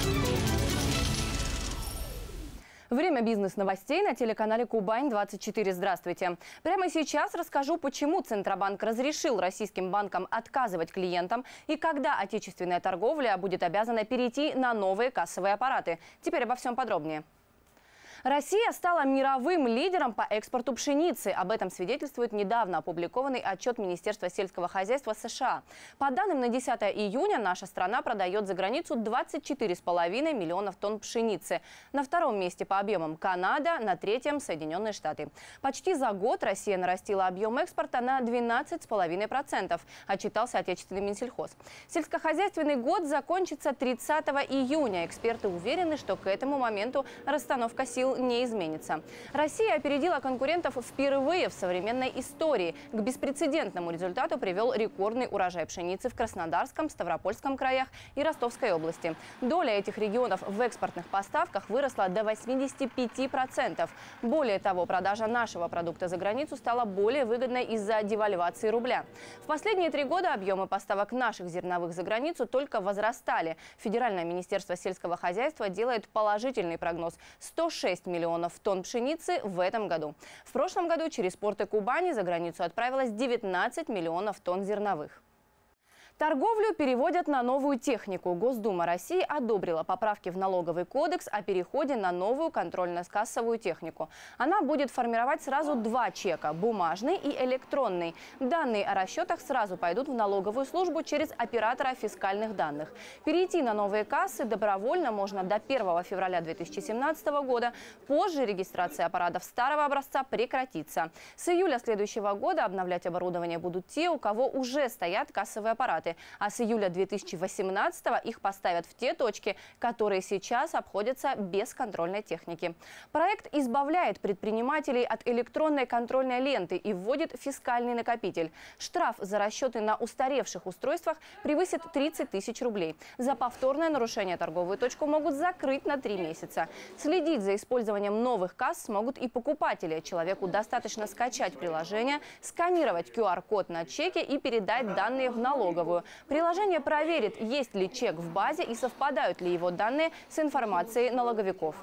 Время бизнес-новостей на телеканале Кубань-24. Здравствуйте. Прямо сейчас расскажу, почему Центробанк разрешил российским банкам отказывать клиентам и когда отечественная торговля будет обязана перейти на новые кассовые аппараты. Теперь обо всем подробнее. Россия стала мировым лидером по экспорту пшеницы. Об этом свидетельствует недавно опубликованный отчет Министерства сельского хозяйства США. По данным на 10 июня наша страна продает за границу 24,5 миллионов тонн пшеницы. На втором месте по объемам Канада, на третьем Соединенные Штаты. Почти за год Россия нарастила объем экспорта на 12,5%, отчитался отечественный Минсельхоз. Сельскохозяйственный год закончится 30 июня. Эксперты уверены, что к этому моменту расстановка сил не изменится. Россия опередила конкурентов впервые в современной истории. К беспрецедентному результату привел рекордный урожай пшеницы в Краснодарском, Ставропольском краях и Ростовской области. Доля этих регионов в экспортных поставках выросла до 85%. Более того, продажа нашего продукта за границу стала более выгодной из-за девальвации рубля. В последние 3 года объемы поставок наших зерновых за границу только возрастали. Федеральное министерство сельского хозяйства делает положительный прогноз – 106 миллионов тонн пшеницы в этом году. В прошлом году через порты Кубани за границу отправилось 19 миллионов тонн зерновых. Торговлю переводят на новую технику. Госдума России одобрила поправки в налоговый кодекс о переходе на новую контрольно-кассовую технику. Она будет формировать сразу 2 чека – бумажный и электронный. Данные о расчетах сразу пойдут в налоговую службу через оператора фискальных данных. Перейти на новые кассы добровольно можно до 1 февраля 2017 года. Позже регистрация аппаратов старого образца прекратится. С июля следующего года обновлять оборудование будут те, у кого уже стоят кассовые аппараты. А с июля 2018-го их поставят в те точки, которые сейчас обходятся без контрольной техники. Проект избавляет предпринимателей от электронной контрольной ленты и вводит фискальный накопитель. Штраф за расчеты на устаревших устройствах превысит 30 тысяч рублей. За повторное нарушение торговую точку могут закрыть на 3 месяца. Следить за использованием новых касс смогут и покупатели. Человеку достаточно скачать приложение, сканировать QR-код на чеке и передать данные в налоговую. Приложение проверит, есть ли чек в базе и совпадают ли его данные с информацией налоговиков.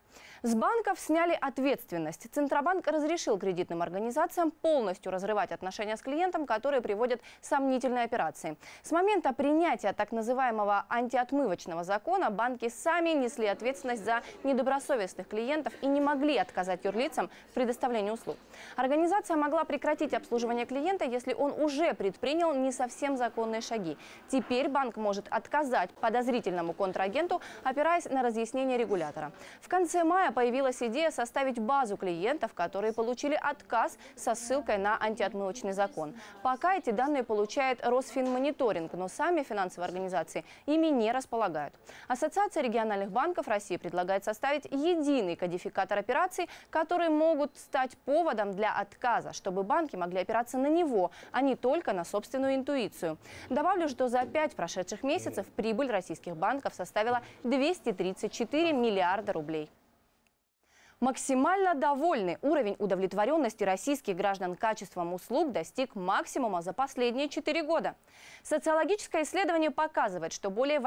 С банков сняли ответственность. Центробанк разрешил кредитным организациям полностью разрывать отношения с клиентом, которые приводят сомнительные операции. С момента принятия так называемого антиотмывочного закона банки сами несли ответственность за недобросовестных клиентов и не могли отказать юрлицам в предоставлении услуг. Организация могла прекратить обслуживание клиента, если он уже предпринял не совсем законные шаги. Теперь банк может отказать подозрительному контрагенту, опираясь на разъяснение регулятора. В конце мая появилась идея составить базу клиентов, которые получили отказ со ссылкой на антиотмывочный закон. Пока эти данные получает Росфинмониторинг, но сами финансовые организации ими не располагают. Ассоциация региональных банков России предлагает составить единый кодификатор операций, которые могут стать поводом для отказа, чтобы банки могли опираться на него, а не только на собственную интуицию. Добавлю, что за 5 прошедших месяцев прибыль российских банков составила 234 миллиарда рублей. Максимально довольны. Уровень удовлетворенности российских граждан качеством услуг достиг максимума за последние 4 года. Социологическое исследование показывает, что более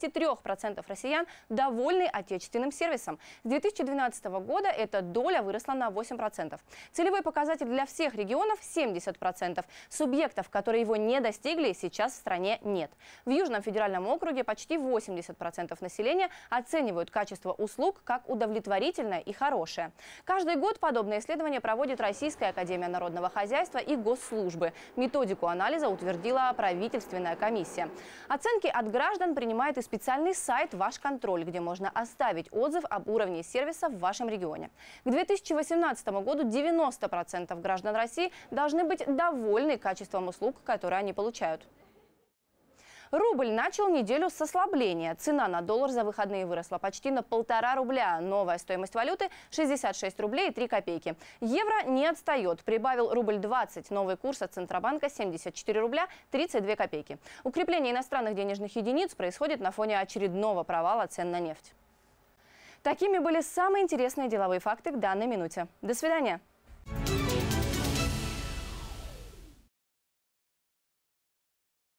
83% россиян довольны отечественным сервисом. С 2012 года эта доля выросла на 8%. Целевой показатель для всех регионов – 70%. Субъектов, которые его не достигли, сейчас в стране нет. В Южном федеральном округе почти 80% населения оценивают качество услуг как удовлетворительное и хорошее. Каждый год подобное исследование проводит Российская академия народного хозяйства и госслужбы. Методику анализа утвердила правительственная комиссия. Оценки от граждан принимает и специальный сайт «Ваш контроль», где можно оставить отзыв об уровне сервиса в вашем регионе. К 2018 году 90% граждан России должны быть довольны качеством услуг, которые они получают. Рубль начал неделю с ослабления. Цена на доллар за выходные выросла почти на 1,5 рубля. Новая стоимость валюты – 66 рублей и 3 копейки. Евро не отстает. Прибавил рубль 20. Новый курс от Центробанка – 74 рубля 32 копейки. Укрепление иностранных денежных единиц происходит на фоне очередного провала цен на нефть. Такими были самые интересные деловые факты к данной минуте. До свидания.